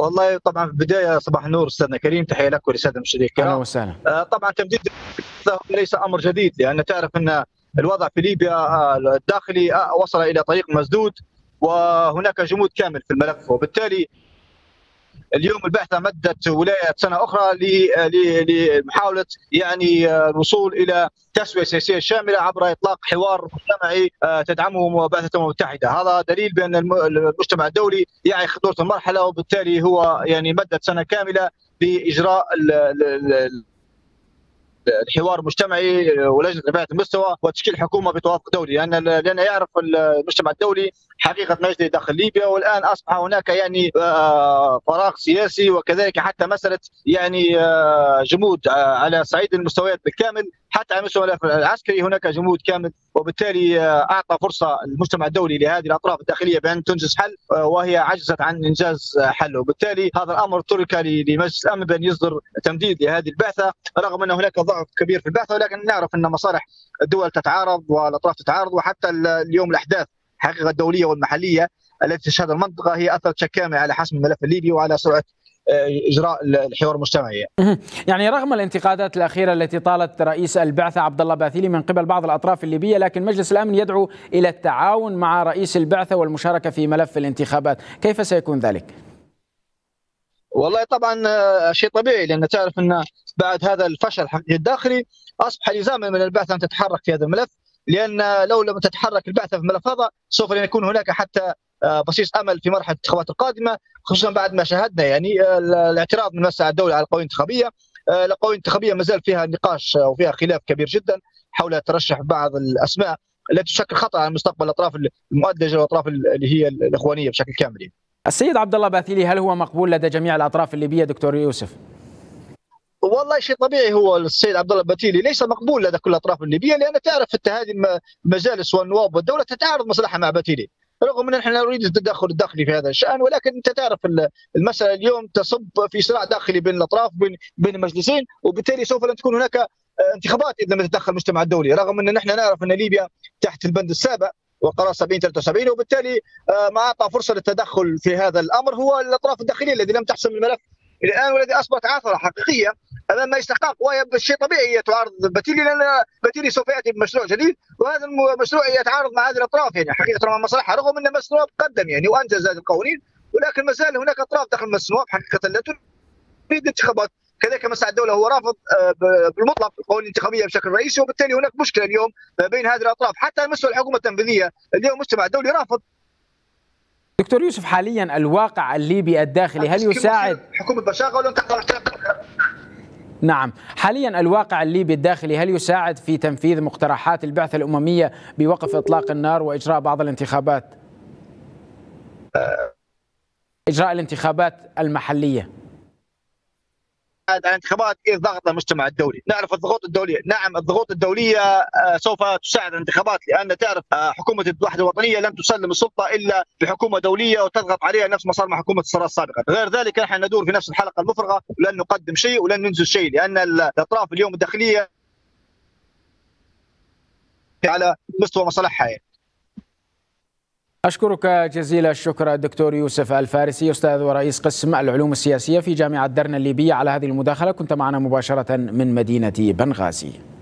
والله طبعا في البدايه صباح النور استاذنا كريم، تحيه لك وللساده المشاهدين الكرام. اهلا وسهلا. طبعا تمديد ليس امر جديد، لان تعرف ان الوضع في ليبيا الداخلي وصل الى طريق مسدود، وهناك جمود كامل في الملف، وبالتالي اليوم البعثه مدت ولايه سنه اخرى لمحاوله يعني الوصول الى تسويه سياسيه شامله عبر اطلاق حوار مجتمعي تدعمه بعثه الامم المتحده. هذا دليل بان المجتمع الدولي يعي خطوره المرحله، وبالتالي هو يعني مدت سنه كامله لاجراء الحوار المجتمعي ولجنه رفاعه المستوى وتشكيل حكومه بتوافق دولي، لان يعرف المجتمع الدولي حقيقه ما يجري داخل ليبيا، والان اصبح هناك يعني فراغ سياسي، وكذلك حتى مساله يعني جمود على صعيد المستويات بالكامل، حتى على المستوى العسكري هناك جمود كامل، وبالتالي اعطى فرصه المجتمع الدولي لهذه الاطراف الداخليه بان تنجز حل، وهي عجزت عن انجاز حل، وبالتالي هذا الامر ترك لمجلس الامن بان يصدر تمديد لهذه البعثه، رغم ان هناك ضعف كبير في البعثه، ولكن نعرف ان مصالح الدول تتعارض والاطراف تتعارض، وحتى اليوم الاحداث الحقيقه الدوليه والمحليه التي تشهد المنطقه هي اثرت شك كامل على حسم الملف الليبي وعلى سرعه اجراء الحوار المجتمعي. يعني رغم الانتقادات الاخيره التي طالت رئيس البعثه عبد الله باثيلي من قبل بعض الاطراف الليبيه، لكن مجلس الامن يدعو الى التعاون مع رئيس البعثه والمشاركه في ملف الانتخابات، كيف سيكون ذلك؟ والله طبعا شيء طبيعي، لان تعرف ان بعد هذا الفشل الداخلي اصبح لزاما من البعثه ان تتحرك في هذا الملف، لان لو لم تتحرك البعثه في الملف هذا سوف يكون هناك حتى بصيص امل في مرحله الانتخابات القادمه، خصوصا بعد ما شاهدنا يعني الاعتراض من مساعي الدوله على القوانين الانتخابيه. القوانين الانتخابيه ما زال فيها نقاش وفيها خلاف كبير جدا حول ترشح بعض الاسماء التي تشكل خطر على مستقبل الاطراف المؤدجه والاطراف اللي هي الاخوانيه بشكل كامل. السيد عبد الله باثيلي هل هو مقبول لدى جميع الاطراف الليبيه دكتور يوسف؟ والله شيء طبيعي، هو السيد عبد الله باثيلي ليس مقبول لدى كل الاطراف الليبيه، لان تعرف حتى هذه المجالس والنواب والدوله تتعارض مصلحه مع باثيلي، رغم ان احنا نريد التدخل الداخلي في هذا الشان، ولكن انت تعرف المساله اليوم تصب في صراع داخلي بين الاطراف بين المجلسين، وبالتالي سوف لن تكون هناك انتخابات اذا لم يتدخل المجتمع الدولي، رغم ان نحن نعرف ان ليبيا تحت البند السابع وقرار 7073، وبالتالي ما اعطى فرصه للتدخل في هذا الامر هو الاطراف الداخليه الذي لم تحسم الملف الى الان، والذي اصبحت عثره حقيقيه امام ما يستحق، وهي الشيء طبيعي هي تعارض باثيلي، لان باثيلي سوف ياتي بمشروع جديد، وهذا المشروع يتعارض مع هذه الاطراف يعني حقيقه مع مصلحه، رغم ان مجلس النواب قدم يعني وانجز هذه القوانين، ولكن ما زال هناك اطراف داخل مجلس النواب حقيقه لا تريد انتخابات، كذلك مساعي الدوله هو رافض بالمطلق القوانين الانتخابيه بشكل رئيسي، وبالتالي هناك مشكله اليوم بين هذه الاطراف، حتى على مستوى الحكومه التنفيذيه اليوم المجتمع الدولي رافض. دكتور يوسف، حاليا الواقع الليبي الداخلي هل يساعد حكومه بشاغه ولن تحصل؟ نعم، حاليا الواقع الليبي الداخلي هل يساعد في تنفيذ مقترحات البعثة الأممية بوقف إطلاق النار وإجراء بعض الانتخابات؟ إجراء الانتخابات المحلية. الانتخابات ضغط المجتمع الدولي، نعرف الضغوط الدوليه، نعم الضغوط الدوليه سوف تساعد الانتخابات، لان تعرف حكومه الوحده الوطنيه لن تسلم السلطه الا بحكومه دوليه وتضغط عليها نفس ما صار مع حكومه الثوره السابقه، غير ذلك نحن ندور في نفس الحلقه المفرغه، ولن نقدم شيء ولن ننجز شيء، لان الاطراف اليوم الداخليه على مستوى مصالحها. أشكرك جزيل الشكر الدكتور يوسف الفارسي، أستاذ ورئيس قسم العلوم السياسية في جامعة درنا الليبية، على هذه المداخلة. كنت معنا مباشرة من مدينة بنغازي.